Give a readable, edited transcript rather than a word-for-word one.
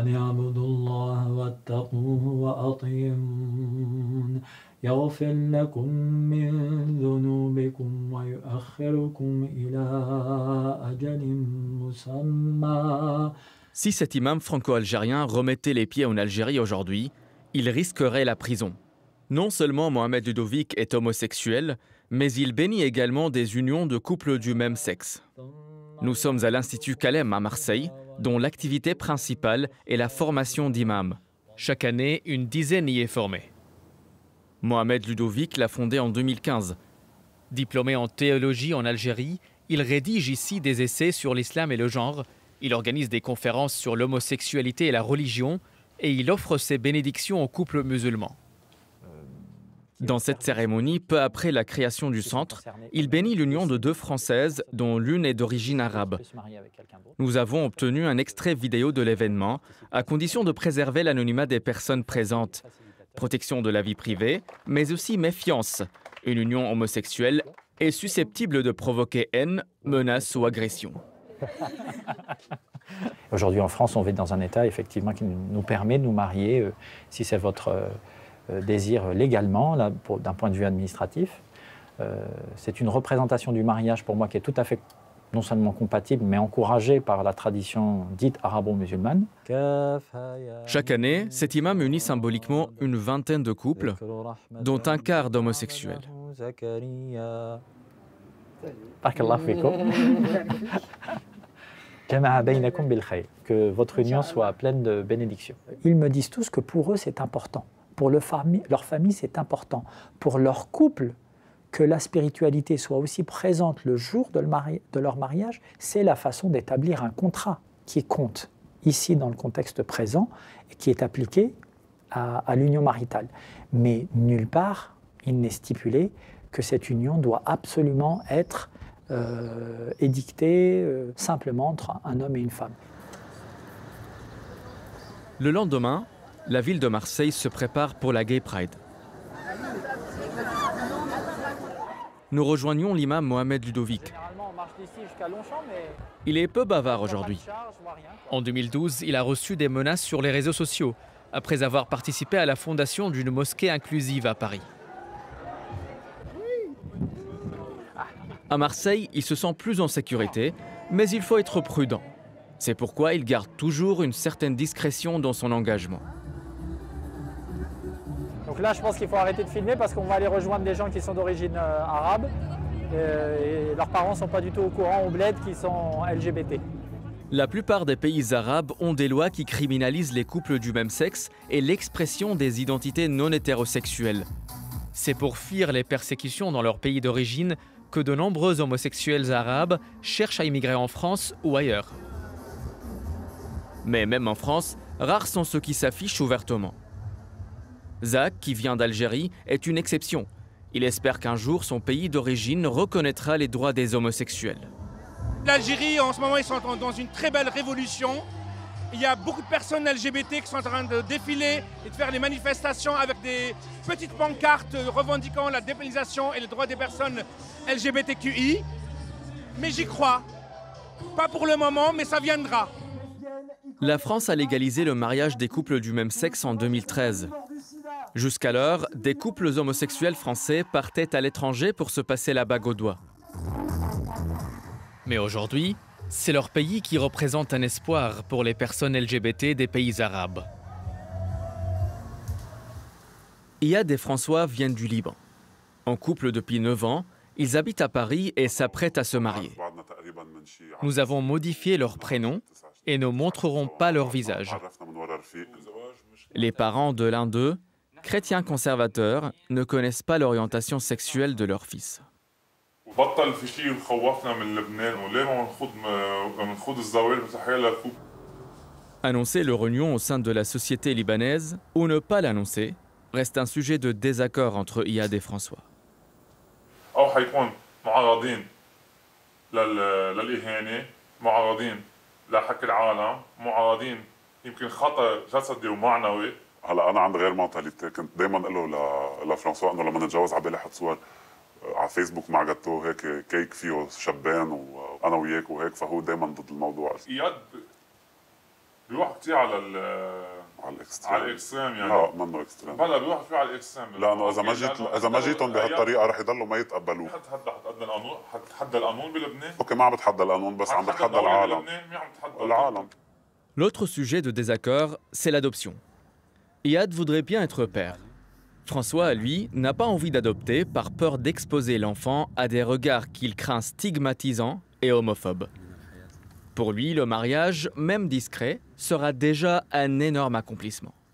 أن اعبدوا الله واتقوه وأطيعون يغفر لكم من ذنوبكم ويؤخركم إلى أجل مسمى. Si cet imam franco-algérien remettait les pieds en Algérie aujourd'hui, il risquerait la prison. Non seulement Mohamed Ludovic est homosexuel, mais il bénit également des unions de couples du même sexe. Nous sommes à l'Institut Kalem à Marseille, dont l'activité principale est la formation d'imams. Chaque année, une dizaine y est formée. Mohamed Ludovic l'a fondé en 2015. Diplômé en théologie en Algérie, il rédige ici des essais sur l'islam et le genre. Il organise des conférences sur l'homosexualité et la religion et il offre ses bénédictions aux couples musulmans. Dans cette cérémonie, peu après la création du centre, il bénit l'union de deux Françaises dont l'une est d'origine arabe. Nous avons obtenu un extrait vidéo de l'événement à condition de préserver l'anonymat des personnes présentes. Protection de la vie privée, mais aussi méfiance. Une union homosexuelle est susceptible de provoquer haine, menaces ou agression. Aujourd'hui en France, on vit dans un état effectivement qui nous permet de nous marier, si c'est votre désir légalement, d'un point de vue administratif. C'est une représentation du mariage pour moi qui est tout à fait non seulement compatible, mais encouragée par la tradition dite arabo-musulmane. Chaque année, cet imam unit symboliquement une vingtaine de couples, dont un quart d'homosexuels. Que votre union soit pleine de bénédictions. Ils me disent tous que pour eux c'est important, pour leur famille c'est important, pour leur couple, que la spiritualité soit aussi présente le jour de leur mariage, c'est la façon d'établir un contrat qui compte ici dans le contexte présent et qui est appliqué à l'union maritale. Mais nulle part il n'est stipulé que cette union doit absolument être édictée simplement entre un homme et une femme. Le lendemain, la ville de Marseille se prépare pour la Gay Pride. Nous rejoignons l'imam Mohamed Ludovic. Il est peu bavard aujourd'hui. En 2012, il a reçu des menaces sur les réseaux sociaux, après avoir participé à la fondation d'une mosquée inclusive à Paris. À Marseille, il se sent plus en sécurité, mais il faut être prudent. C'est pourquoi il garde toujours une certaine discrétion dans son engagement. Donc là, je pense qu'il faut arrêter de filmer parce qu'on va aller rejoindre des gens qui sont d'origine arabe et leurs parents ne sont pas du tout au courant au bled qu'ils sont LGBT. La plupart des pays arabes ont des lois qui criminalisent les couples du même sexe et l'expression des identités non hétérosexuelles. C'est pour fuir les persécutions dans leur pays d'origine que de nombreux homosexuels arabes cherchent à immigrer en France ou ailleurs. Mais même en France, rares sont ceux qui s'affichent ouvertement. Zach, qui vient d'Algérie, est une exception. Il espère qu'un jour, son pays d'origine reconnaîtra les droits des homosexuels. L'Algérie, en ce moment, ils sont dans une très belle révolution. Il y a beaucoup de personnes LGBT qui sont en train de défiler et de faire des manifestations avec des petites pancartes revendiquant la dépénalisation et les droits des personnes LGBTQI. Mais j'y crois. Pas pour le moment, mais ça viendra. La France a légalisé le mariage des couples du même sexe en 2013. Jusqu'alors, des couples homosexuels français partaient à l'étranger pour se passer la bague au doigt. Mais aujourd'hui, c'est leur pays qui représente un espoir pour les personnes LGBT des pays arabes. Iyad et François viennent du Liban. En couple depuis 9 ans, ils habitent à Paris et s'apprêtent à se marier. Nous avons modifié leurs prénoms et ne montrerons pas leur visage. Les parents de l'un d'eux, chrétiens conservateurs, ne connaissent pas l'orientation sexuelle de leur fils. Annoncer leur union au sein de la société libanaise ou ne pas l'annoncer reste un sujet de désaccord entre Iyad et François. هلا انا عندي غير منطقتي كنت دائما اقول له لفرانسوا انه لما نتجوز على بالي احط صور على فيسبوك مع جاتو هيك كيك فيه شبان وانا وياك وهيك فهو دائما ضد الموضوع. اياد بيروح كثير على على الاكستريم يعني. لا منه اكستريم. هلا بيروح فيه على الاكستريم لانه اذا ما جيتهم بهالطريقه رح يضلوا ما يتقبلوه. حتى القانون حتى القانون بلبنان. اوكي ما عم بتحدى القانون بس عم بتحدى العالم. العالم. L'autre sujet de désaccord, c'est l'adoption. Iyad voudrait bien être père. François, lui, n'a pas envie d'adopter par peur d'exposer l'enfant à des regards qu'il craint stigmatisants et homophobes. Pour lui, le mariage, même discret, sera déjà un énorme accomplissement.